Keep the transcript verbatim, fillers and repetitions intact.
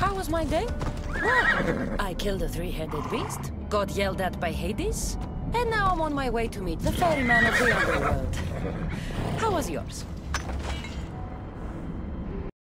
How was my day? Well, I killed a three-headed beast, got yelled at by Hades, and now I'm on my way to meet the ferryman of the underworld. How was yours?